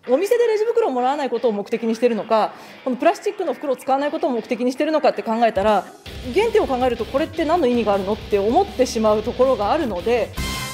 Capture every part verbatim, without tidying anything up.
お店でレジ袋をもらわないことを目的にしているのか、このプラスチックの袋を使わないことを目的にしているのかって考えたら、原点を考えるとこれって何の意味があるのって思ってしまうところがあるので。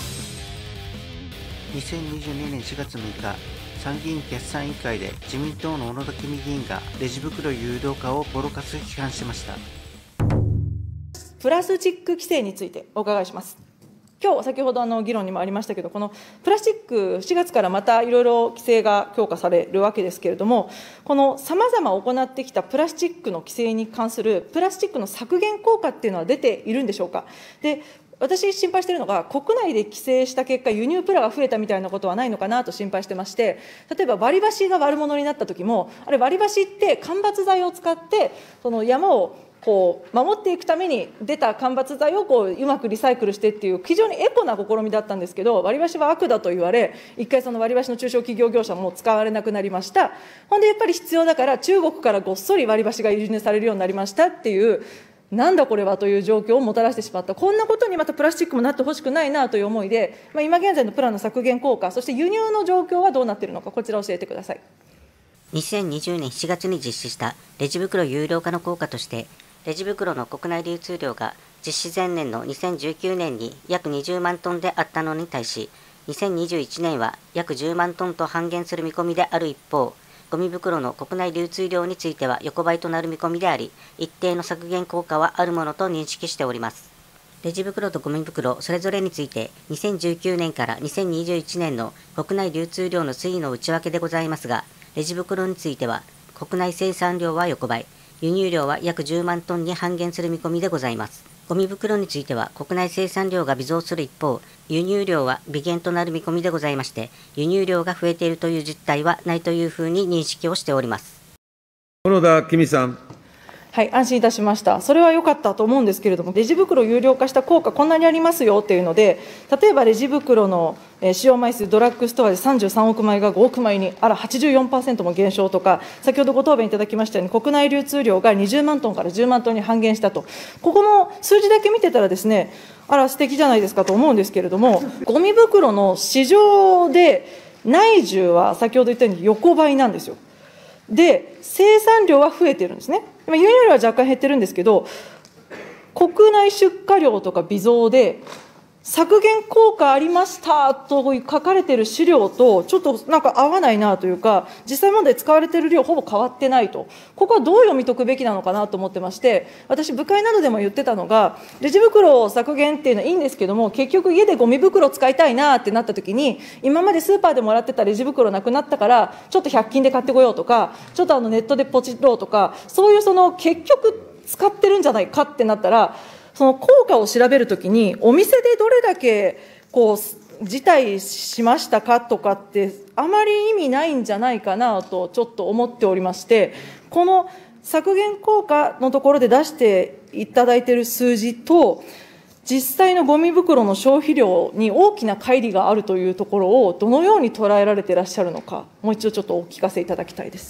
にせんにじゅうにねんしがつむいか、参議院決算委員会で自民党の小野田公議員がレジ袋有料化をボロカス批判しました。 プラスチック規制についてお伺いします。今日先ほどあの議論にもありましたけど、このプラスチック、しがつからまたいろいろ規制が強化されるわけですけれども、このさまざま行ってきたプラスチックの規制に関するプラスチックの削減効果っていうのは出ているんでしょうか。で私、心配しているのが、国内で規制した結果、輸入プラが増えたみたいなことはないのかなと心配してまして、例えば割り箸が悪者になった時も、あれ、割り箸って間伐材を使って、その山をこう守っていくために出た間伐材をこううまくリサイクルしてっていう、非常にエコな試みだったんですけど、割り箸は悪だと言われ、一回、その割り箸の中小企業業者も使われなくなりました。ほんで、やっぱり必要だから、中国からごっそり割り箸が輸入されるようになりましたっていう。なんだこれはという状況をもたらしてしまった、こんなことにまたプラスチックもなってほしくないなという思いで、まあ、今現在のプラの削減効果、そして輸入の状況はどうなっているのか、こちら教えてください。 にせんにじゅうねんしちがつに実施したレジ袋有料化の効果として、レジ袋の国内流通量が実施前年のにせんじゅうきゅうねんに約にじゅうまんトンであったのに対し、にせんにじゅういちねんは約じゅうまんトンと半減する見込みである一方、ゴミ袋の国内流通量については横ばいとなる見込みであり、一定の削減効果はあるものと認識しております。レジ袋とゴミ袋それぞれについて、にせんじゅうきゅうねんからにせんにじゅういちねんの国内流通量の推移の内訳でございますが、レジ袋については、国内生産量は横ばい、輸入量は約じゅうまんトンに半減する見込みでございます。ゴミ袋については国内生産量が微増する一方、輸入量は微減となる見込みでございまして、輸入量が増えているという実態はないというふうに認識をしております。 小野田公美さん。 はい、安心いたしました。それは良かったと思うんですけれども、レジ袋を有料化した効果、こんなにありますよっていうので、例えばレジ袋の使用枚数、ドラッグストアでさんじゅうさんおくまいがごおくまいに、あら、はちじゅうよんパーセントも減少とか、先ほどご答弁いただきましたように、国内流通量がにじゅうまんトンからじゅうまんトンに半減したと、ここの数字だけ見てたらですね、あら、素敵じゃないですかと思うんですけれども、ゴミ袋の市場で内需は先ほど言ったように横ばいなんですよ。で、生産量は増えてるんですね。輸入量は若干減ってるんですけど、国内出荷量とか微増で、削減効果ありましたと書かれている資料と、ちょっとなんか合わないなというか、実際問題使われている量、ほぼ変わってないと、ここはどう読み解くべきなのかなと思ってまして、私、部会などでも言ってたのが、レジ袋削減っていうのはいいんですけども、結局、家でゴミ袋使いたいなってなったときに、今までスーパーでもらってたレジ袋なくなったから、ちょっとひゃく均で買ってこようとか、ちょっとあのネットでポチろうとか、そういうその結局、使ってるんじゃないかってなったら、その効果を調べるときに、お店でどれだけこう辞退しましたかとかって、あまり意味ないんじゃないかなと、ちょっと思っておりまして、この削減効果のところで出していただいている数字と、実際のゴミ袋の消費量に大きな乖離があるというところを、どのように捉えられていらっしゃるのか、もう一度ちょっとお聞かせいただきたいです。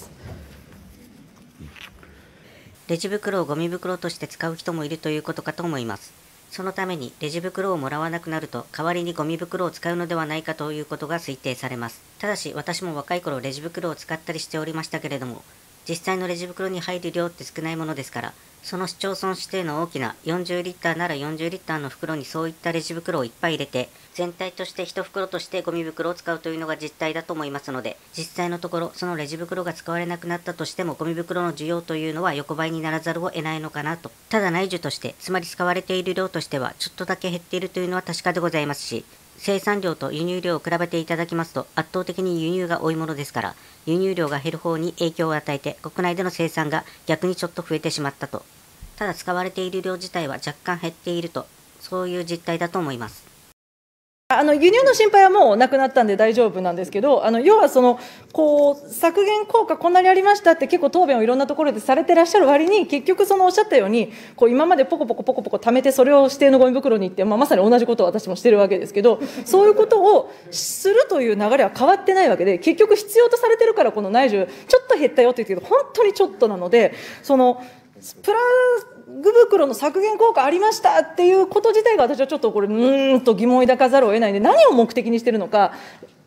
レジ袋をゴミ袋として使う人もいるということかと思います。そのためにレジ袋をもらわなくなると代わりにゴミ袋を使うのではないかということが推定されます。ただし私も若い頃レジ袋を使ったりしておりましたけれども、実際のレジ袋に入る量って少ないものですから、その市町村指定の大きなよんじゅうリッターならよんじゅうリッターの袋にそういったレジ袋をいっぱい入れて、全体として一袋としてゴミ袋を使うというのが実態だと思いますので、実際のところそのレジ袋が使われなくなったとしてもゴミ袋の需要というのは横ばいにならざるを得ないのかなと。ただ内需として、つまり使われている量としてはちょっとだけ減っているというのは確かでございますし、生産量と輸入量を比べていただきますと圧倒的に輸入が多いものですから、輸入量が減る方に影響を与えて国内での生産が逆にちょっと増えてしまったと。ただ使われている量自体は若干減っていると、そういう実態だと思います。 あの輸入の心配はもうなくなったんで大丈夫なんですけど、あの要はそのこう削減効果こんなにありましたって結構答弁をいろんなところでされてらっしゃる割に、結局そのおっしゃったようにこう今までポコポコポコポコ貯めてそれを指定のゴミ袋に行って、まあ、まさに同じことを私もしてるわけですけど、そういうことをするという流れは変わってないわけで、結局必要とされてるからこの内需ちょっと減ったよって言うけど本当にちょっとなので、そのプラグ袋の削減効果ありましたっていうこと自体が私はちょっとこれうーんと疑問を抱かざるを得ないので、何を目的にしているのか、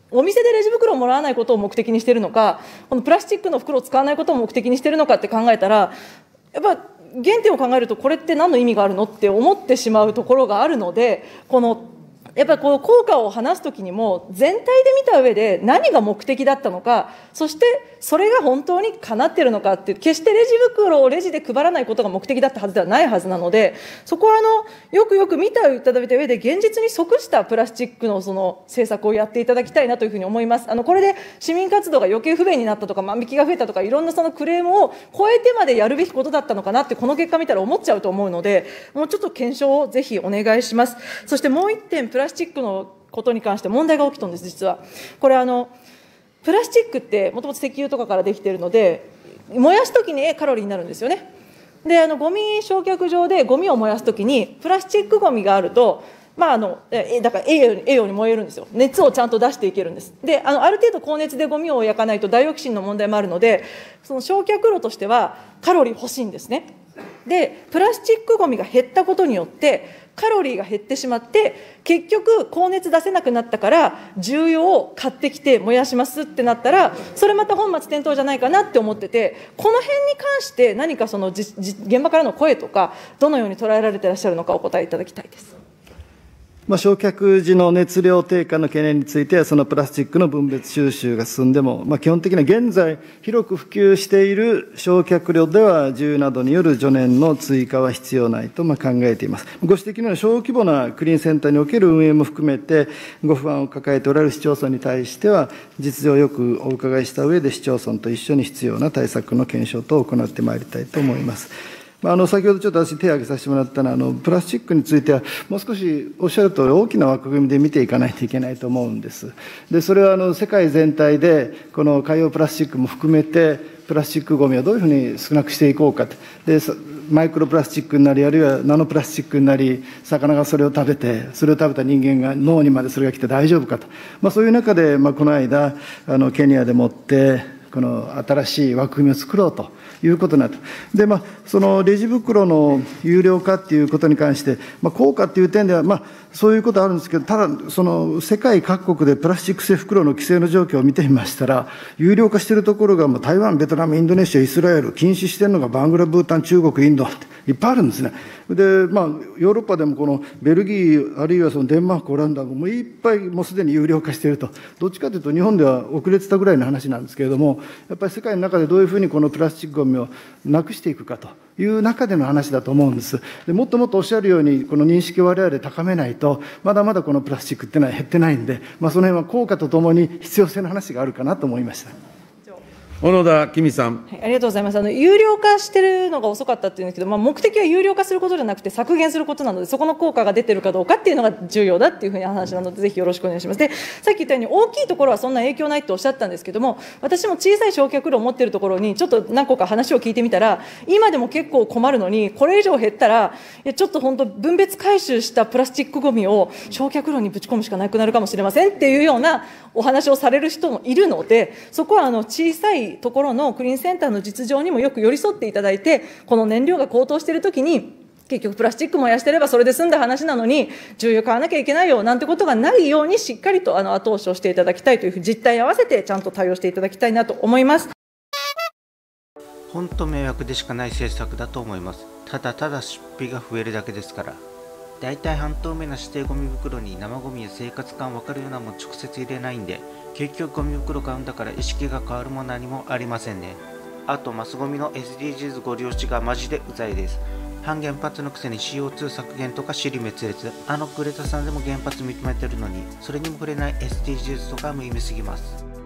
お店でレジ袋をもらわないことを目的にしているのか、このプラスチックの袋を使わないことを目的にしているのかって考えたら、やっぱ原点を考えると、これって何の意味があるのって思ってしまうところがあるので、このやっぱりこの効果を話すときにも、全体で見た上で何が目的だったのか、そしてそれが本当にかなっているのかっていう、決してレジ袋をレジで配らないことが目的だったはずではないはずなので、そこはあのよくよく見ていただいた上で、現実に即したプラスチックのその政策をやっていただきたいなというふうに思います。あのこれで市民活動が余計不便になったとか、万引きが増えたとか、いろんなそのクレームを超えてまでやるべきことだったのかなって、この結果見たら思っちゃうと思うので、もうちょっと検証をぜひお願いします。そしてもう一点、プラスチックのことに関して問題が起きたんです、実は。これあのプラスチックってもともと石油とかからできているので、燃やすときにカロリーになるんですよね。で、あのゴミ焼却場でゴミを燃やすときに、プラスチックゴミがあると、まあ、あのえだから栄養に、栄養に燃えるんですよ。熱をちゃんと出していけるんです。で、あのある程度高熱でゴミを焼かないとダイオキシンの問題もあるので、その焼却炉としてはカロリー欲しいんですね。で、プラスチックゴミが減ったことによってカロリーが減ってしまって、結局高熱出せなくなったから重油を買ってきて燃やしますってなったら、それまた本末転倒じゃないかなって思ってて、この辺に関して何かそのじじ現場からの声とか、どのように捉えられていらっしゃるのかお答えいただきたいです。 まあ、焼却時の熱量低下の懸念については、そのプラスチックの分別収集が進んでも、まあ、基本的には現在、広く普及している焼却炉では、重油などによる除燃の追加は必要ないとまあ考えています。ご指摘のような小規模なクリーンセンターにおける運営も含めて、ご不安を抱えておられる市町村に対しては、実情をよくお伺いした上で、市町村と一緒に必要な対策の検証等を行ってまいりたいと思います。あの先ほどちょっと私、手を挙げさせてもらったのは、あのプラスチックについては、もう少しおっしゃるとおり、大きな枠組みで見ていかないといけないと思うんです。で、それはあの世界全体で、この海洋プラスチックも含めて、プラスチックごみをどういうふうに少なくしていこうかと。でマイクロプラスチックになり、あるいはナノプラスチックになり、魚がそれを食べて、それを食べた人間が脳にまでそれが来て大丈夫かと。まあ、そういう中で、まあ、この間、あのケニアでもって、この新しい枠組みを作ろうということになった。で、まあ、そのレジ袋の有料化っていうことに関して、まあ、効果っていう点では、まあ、そういうことあるんですけど、ただ、その世界各国でプラスチック製袋の規制の状況を見てみましたら、有料化しているところが、台湾、ベトナム、インドネシア、イスラエル、禁止しているのがバングラ、ブータン、中国、インドっていっぱいあるんですね。で、まあ、ヨーロッパでもこのベルギー、あるいはそのデンマーク、オランダももういっぱいもうすでに有料化していると。どっちかというと、日本では遅れてたぐらいの話なんですけれども、やっぱり世界の中でどういうふうにこのプラスチックごみをなくしていくかという中での話だと思うんです。でもっともっとおっしゃるように、この認識を我々で高めないと、まだまだこのプラスチックっていうのは減ってないんで、まあ、その辺は効果とともに必要性の話があるかなと思いました。 小野田公美さん。 はい、ありがとうございます。あの有料化してるのが遅かったっていうんですけど、まあ、目的は有料化することじゃなくて削減することなので、そこの効果が出てるかどうかっていうのが重要だっていうふうな話なので、ぜひよろしくお願いします。で、さっき言ったように大きいところはそんな影響ないっておっしゃったんですけども、私も小さい焼却炉を持っているところにちょっと何個か話を聞いてみたら、今でも結構困るのに、これ以上減ったら、いやちょっと本当分別回収したプラスチックごみを焼却炉にぶち込むしかなくなるかもしれませんっていうようなお話をされる人もいるので、そこはあの小さいところのクリーンセンターの実情にもよく寄り添っていただいて、この燃料が高騰しているときに、結局プラスチック燃やしてればそれで済んだ話なのに、重油買わなきゃいけないよなんてことがないように、しっかりとあの後押しをしていただきたいという実態に合わせて、ちゃんと対応していただきたいなと思います。 本当迷惑でしかない政策だと思います。ただただ出費が増えるだけですから。だいたい半透明な指定ゴミ袋に生ゴミや生活感分かるようなもの直接入れないんで、結局ゴミ袋買うんだから意識が変わるも何もありませんね。あとマスゴミの エスディージーズ ご利用しがマジでうざいです。半原発のくせに シーオーツー 削減とか尻滅裂。あのグレタさんでも原発認めてるのに、それにも触れない エスディージーズ とか無意味すぎます。